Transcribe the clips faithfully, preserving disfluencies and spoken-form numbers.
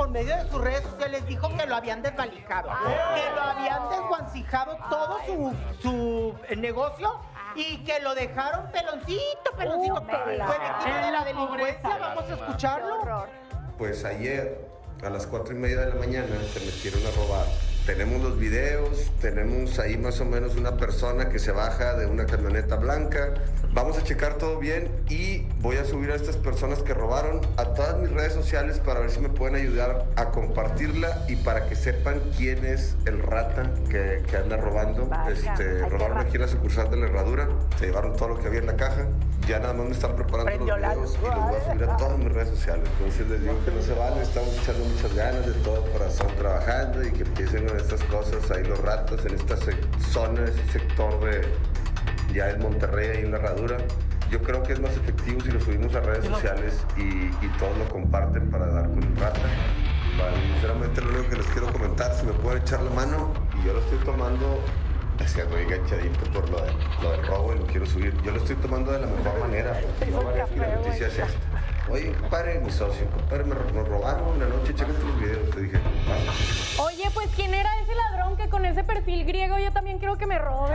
por medio de sus redes sociales dijo que lo habían desvalijado, que lo habían desguancijado todo su, su eh, negocio y que lo dejaron peloncito, peloncito. Uh, Fue víctima de la delincuencia, vamos a escucharlo. Pues ayer a las cuatro y media de la mañana se metieron a robar. Tenemos los videos, tenemos ahí más o menos una persona que se baja de una camioneta blanca. Vamos a checar todo bien y voy a subir a estas personas que robaron a todas mis redes sociales para ver si me pueden ayudar a compartirla y para que sepan quién es el rata que, que anda robando. Vaya, este, hay robaron que aquí en la sucursal de la Herradura, se llevaron todo lo que había en la caja. Ya nada más me están preparando Prendió los la videos luz. y los voy a subir a todas mis redes sociales. Entonces les digo que no se vale, estamos echando muchas ganas de todo corazón trabajando y que empiecen con estas cosas ahí los ratos en esta zona, ese sector de ya el Monterrey ahí en la Herradura. Yo creo que es más efectivo si lo subimos a redes sociales y, y todos lo comparten para dar con un rata. Vale, sinceramente lo único que les quiero comentar, si me pueden echar la mano, y yo lo estoy tomando, es que voy enganchadito por lo, de, lo del robo y lo quiero subir. Yo lo estoy tomando de la mejor manera, porque no vale que la noticia es esta. Oye, compadre, mi socio, compadre, me, nos robaron una noche, chécate los videos, te dije, pasa. Oye, pues, ¿quién era ese ladrón que con ese perfil griego yo también quiero que me robe?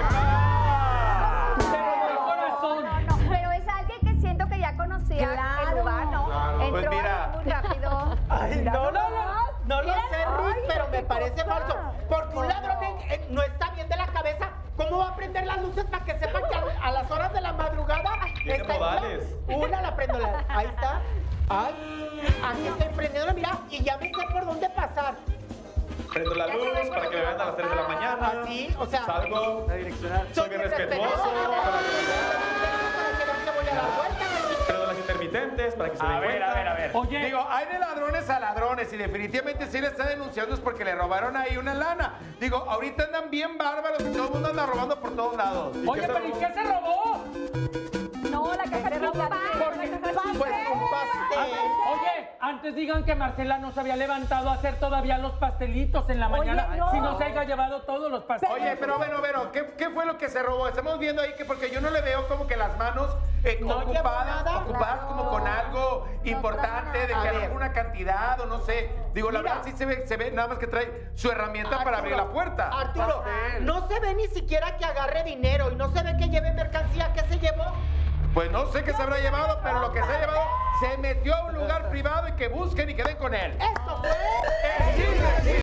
No, no, no, pero es alguien que siento que ya conocía Claro. el lugar, ¿no? Claro. Entró Pues mira. muy rápido. Ay, Mira no, no, nomás. no, no lo Mira, sé, ay, Ruth, pero me qué parece cosa. falso. Porque un ladrón en- en- no está bien de la cabeza. ¿Cómo va a prender las luces para que sepan que a, a las horas de la madrugada Tiene está en modales. plan? Una la prendo, la, ahí está. Ay, aquí estoy prendiendo, mira, y ya me sé por dónde pasar. Prendo la luz para que me vean a las tres de la mañana. Así, o sea, Salgo, soy bien respetuoso. Para que vean que voy a dar vuelta. Prendo las intermitentes para que se A den ver, cuenta. a ver, a ver. Oye. Digo, hay de ladrones a ladrones y definitivamente si le está denunciando es porque le robaron ahí una lana. Digo, ahorita andan bien bárbaros y todo el mundo anda robando por todos lados. Oye, pero ¿y qué se robó? No, la caja Ese chica. ropa, Porque- la caja Pues un pastel. Oye, antes digan que Marcela no se había levantado a hacer todavía los pastelitos en la mañana, no. si no se haya llevado todos los pastelitos. Oye, pero bueno, pero ¿qué, ¿qué fue lo que se robó? Estamos viendo ahí que porque yo no le veo como que las manos eh, No llevó ocupadas, nada. ocupadas Claro. como con algo importante, de que A a ver. alguna cantidad o no sé. Digo, la Mira. verdad sí se ve, se ve nada más que trae su herramienta para abrir la puerta. Arturo, no se ve ni siquiera que agarre dinero y no se ve que lleve mercancía. ¿Qué se llevó? Pues no sé qué se habrá llevado, pero lo que se ha llevado se metió a un lugar privado y que busquen y que den con él. Esto fue. El chisme.